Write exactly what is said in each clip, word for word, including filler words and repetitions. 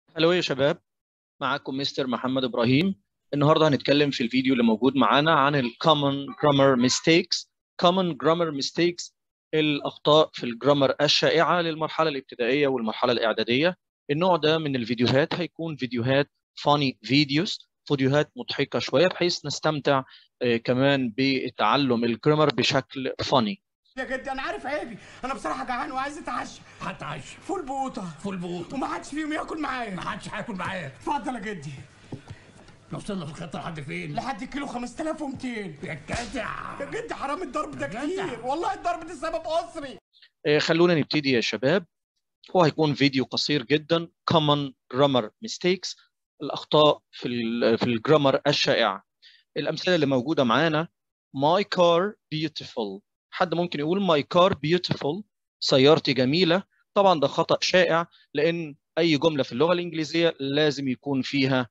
هلو يا شباب، معاكم مستر محمد إبراهيم. النهارده هنتكلم في الفيديو اللي موجود معانا عن ال Common Grammar Mistakes. Common Grammar Mistakes الأخطاء في الجرامر الشائعة للمرحلة الابتدائية والمرحلة الإعدادية. النوع ده من الفيديوهات هيكون فيديوهات funny videos، فيديوهات مضحكة شوية بحيث نستمتع آه، كمان بتعلم الجرامر بشكل funny. يا جدي انا عارف عيبي، انا بصراحه جعان وعايز اتعشى. هتعشى فول بوطه فول بوط وما حدش فيهم ياكل معايا. ما حدش هياكل معاك. اتفضل يا جدي. وصلنا في الخطه لحد فين؟ لحد كيلو خمسة آلاف ومئتين. يا جدع يا جدي حرام الضرب ده يا جدع. كتير، والله الضرب ده سبب اسري. آه، خلونا نبتدي يا شباب. هو هيكون فيديو قصير جدا. Common Grammar Mistakes، الأخطاء في ال في الجرامر الشائعة. الأمثلة اللي موجودة معانا: My car beautiful. حد ممكن يقول My car beautiful، سيارتي جميلة. طبعا ده خطأ شائع، لأن أي جملة في اللغة الإنجليزية لازم يكون فيها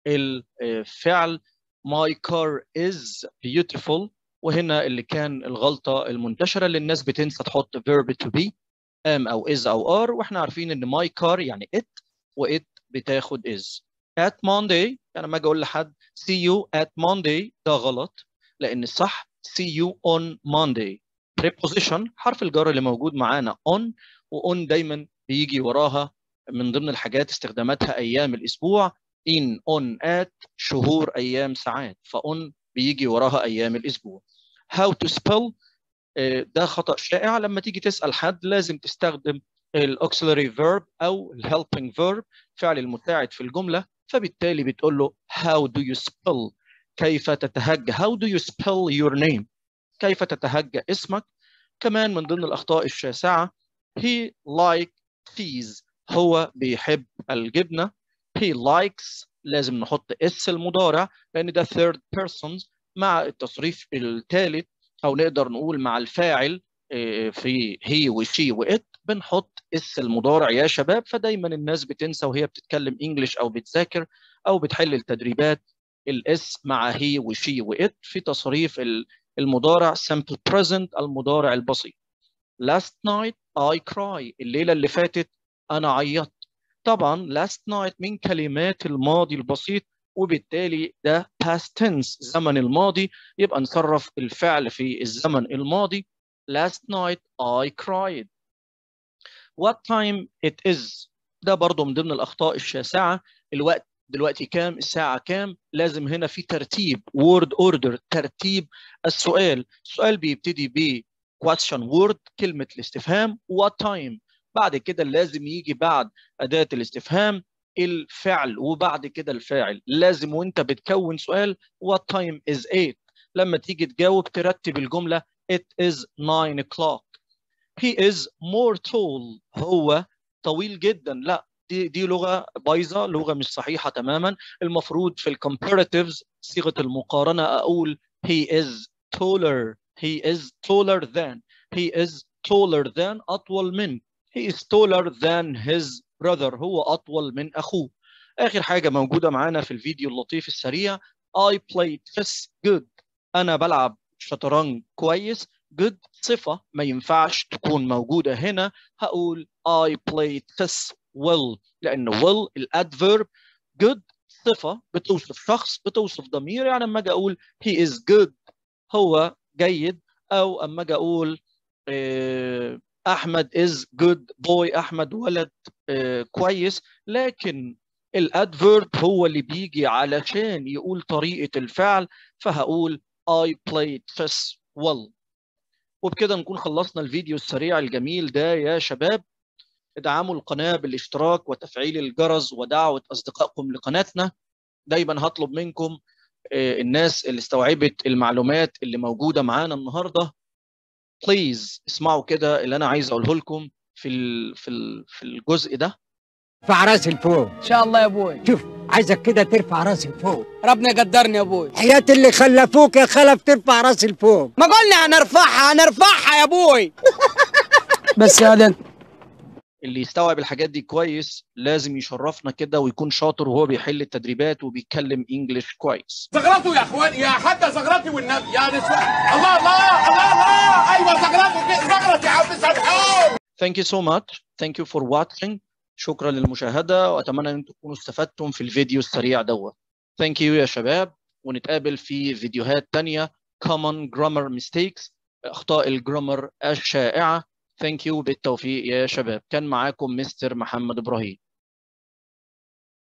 الفعل My car is beautiful. وهنا اللي كان الغلطة المنتشرة اللي الناس بتنسى تحط verb to be am أو is أو are، وإحنا عارفين إن my car يعني it، و it بتاخد is. At Monday، يعني لما أجي أقول لحد see you at Monday ده غلط، لأن الصح see you on Monday. preposition حرف الجر اللي موجود معانا on، و on دايما بيجي وراها من ضمن الحاجات استخداماتها أيام الأسبوع in on at شهور أيام ساعات، فon بيجي وراها أيام الأسبوع. how to spell ده خطأ شائع. لما تيجي تسأل حد لازم تستخدم الاوكسيلري فيرب او الهيلبينج فيرب، فعل المساعد في الجملة، فبالتالي بتقول له how do you spell، كيف تتهجى. how do you spell your name، كيف تتهجى اسمك. كمان من ضمن الأخطاء الشاسعة he like cheese، هو بيحب الجبنة. he likes لازم نحط اس المضارع لأن ده third persons مع التصريف الثالث، أو نقدر نقول مع الفاعل في هي وشي وإت بنحط اس المضارع يا شباب. فدايما الناس بتنسى وهي بتتكلم انجلش أو بتذاكر أو بتحل التدريبات الاس مع هي وشي وإت في تصريف المضارع simple present المضارع البسيط. last night I cry، الليلة اللي فاتت أنا عيطت. طبعا last night من كلمات الماضي البسيط، وبالتالي ده past tense زمن الماضي، يبقى نصرف الفعل في الزمن الماضي. last night I cried. what time it is ده برضو من ضمن الأخطاء الشاسعة. الوقت دلوقتي كام، الساعة كام، لازم هنا في ترتيب word order، ترتيب السؤال. السؤال بيبتدي ب question word كلمة الاستفهام what time، بعد كده لازم يجي بعد أداة الاستفهام الفعل، وبعد كده الفاعل. لازم وانت بتكون سؤال what time is eight، لما تيجي تجاوب ترتب الجملة it is nine o'clock. he is more tall، هو طويل جدا. لا، دي دي لغة بايظة، لغة مش صحيحة تماما. المفروض في الكومباراتيفز صيغة المقارنة أقول he is taller، he is taller than، he is taller than أطول من، he is taller than his brother هو أطول من أخوه. آخر حاجة موجودة معانا في الفيديو اللطيف السريع I play chess good، أنا بلعب شطرنج كويس. good صفة ما ينفعش تكون موجودة هنا، هقول I play chess well، لأن well الادفيرب، good صفة بتوصف شخص بتوصف ضمير. يعني لما أجي أقول he is good هو جيد، أو أما أجي أقول آه أحمد is good boy، أحمد ولد آه كويس. لكن الادفيرب هو اللي بيجي علشان يقول طريقة الفعل، فهقول I play chess well. وبكده نكون خلصنا الفيديو السريع الجميل ده يا شباب. ادعموا القناة بالاشتراك وتفعيل الجرس ودعوة أصدقائكم لقناتنا. دايما هطلب منكم الناس اللي استوعبت المعلومات اللي موجودة معانا النهاردة بليز اسمعوا كده اللي أنا عايز أقوله لكم في في في الجزء ده. ارفع راسي لفوق ان شاء الله يا ابوي. شوف عايزك كده ترفع راسي لفوق. ربنا يقدرني يا ابوي. حياة اللي خلفوك يا خلف ترفع راسي لفوق. ما قلنا هنرفعها هنرفعها يا ابوي. بس يا ده اللي يستوعب الحاجات دي كويس لازم يشرفنا كده ويكون شاطر وهو بيحل التدريبات وبيتكلم انجلش كويس. زغرته يا اخوان، يا حتى زغرتي والنبي يا نسوان. الله الله الله الله، ايوه زغرته زغرتي يا عم سامحوني. Thank you so much. Thank you for watching. شكرا للمشاهدة، وأتمنى أن تكونوا استفدتم في الفيديو السريع دوت. ثانك يو يا شباب، ونتقابل في فيديوهات تانية. common grammar mistakes، أخطاء الجرامر الشائعة. ثانك يو، بالتوفيق يا شباب. كان معاكم مستر محمد إبراهيم.